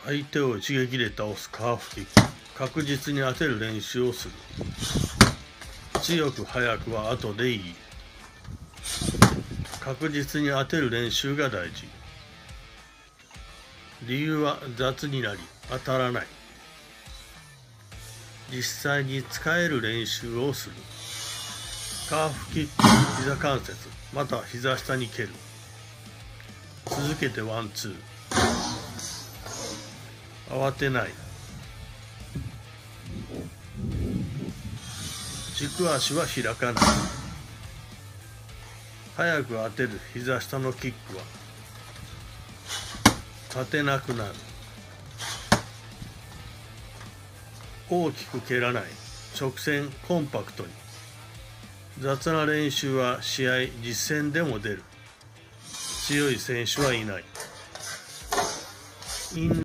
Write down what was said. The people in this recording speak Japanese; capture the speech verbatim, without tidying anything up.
相手を一撃で倒すカーフキック。確実に当てる練習をする。強く速くは後でいい。確実に当てる練習が大事。理由は雑になり当たらない。実際に使える練習をする。カーフキック、膝関節また膝下に蹴る。続けてワンツー。慌てない。軸足は開かない。早く当てる膝下のキックは立てなくなる。大きく蹴らない。直線コンパクトに。雑な練習は試合実戦でも出る。強い選手はいない。イン